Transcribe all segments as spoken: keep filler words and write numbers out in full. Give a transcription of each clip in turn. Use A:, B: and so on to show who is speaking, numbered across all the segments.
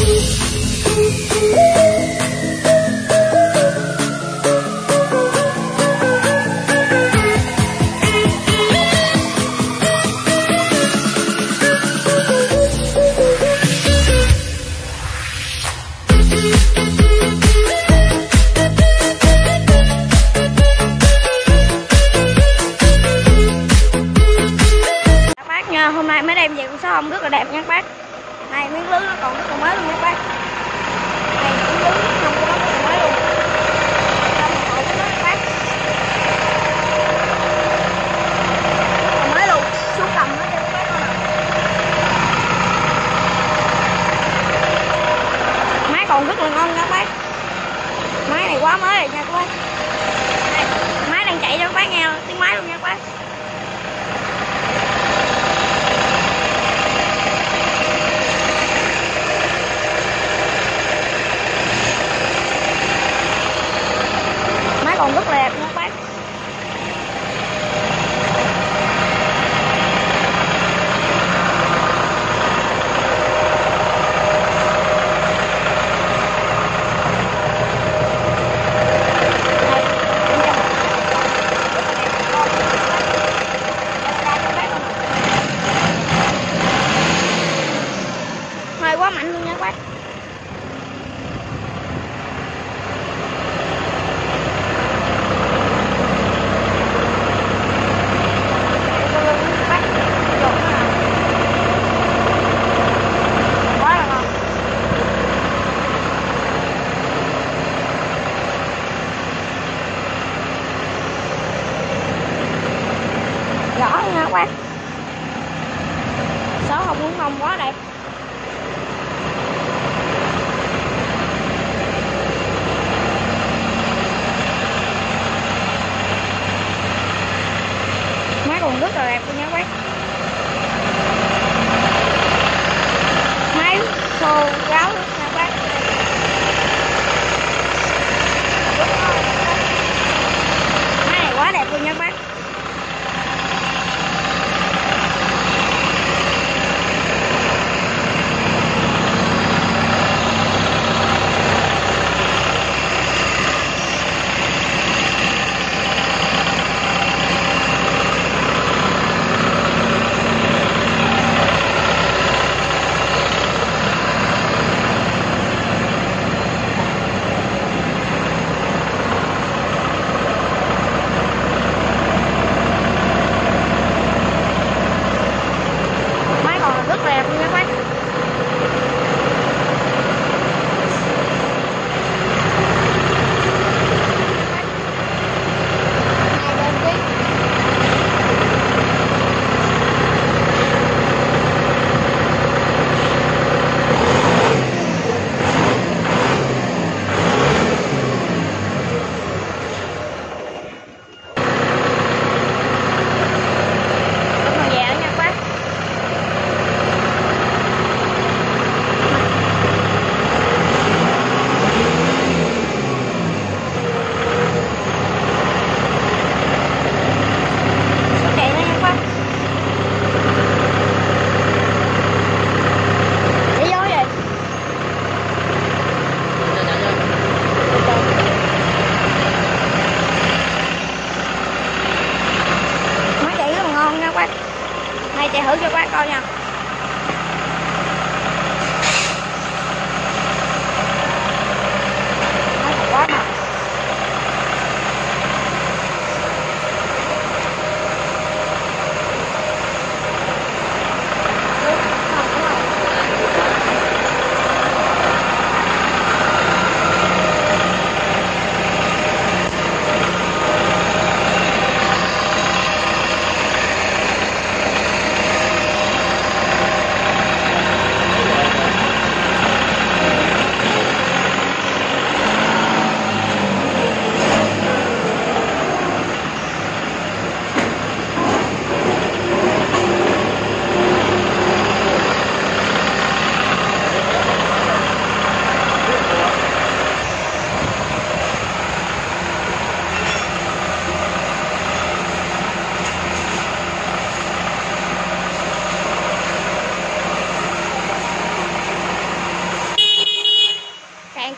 A: Hôm nay mới đem về con số ong rất là đẹp nha các bác. Này miếng lưới nó còn rất là mới luôn nha các bác. Này miếng lưới không có rất là mới luôn. Đây một hộp của nó các bác. Còn mới luôn, xuống cầm nó cho các bác coi nè. Máy còn rất là ngon nha các bác. Máy này quá mới rồi nha các bác. Đây, máy đang chạy cho các bác nghe tiếng máy luôn nha các bác. Còn rất là đẹp nha các bác. Hơi quá mạnh luôn nha các bác. Rõ nha các bác. Số không muốn không quá đẹp.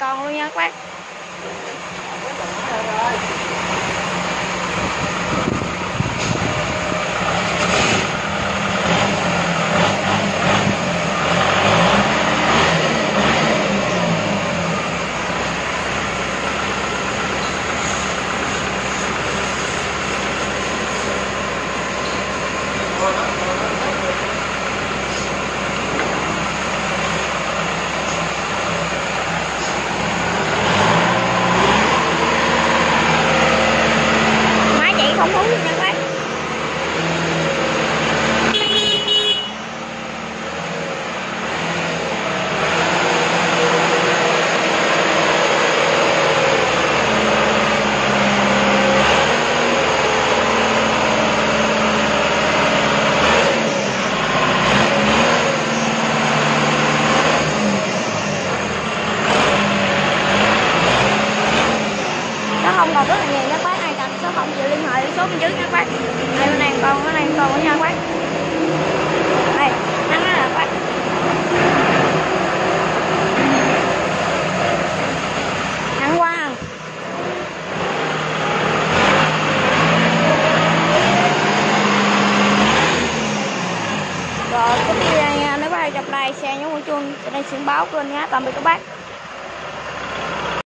A: con luôn nha các bác. Máy chạy không hú luôn nha các bác. Số không còn rất là nhiều nha các bác, ai cần số không chịu liên hệ số bên trước nha các bác. Đây bên này còn, bên này còn nữa nha các bác. Đây, nắng đó là các bác. Nắng quá. Rồi, cái video này nếu các bạn chụp like, share nhấn vào chuông để đây xin báo kênh nhé. Tạm biệt các bác.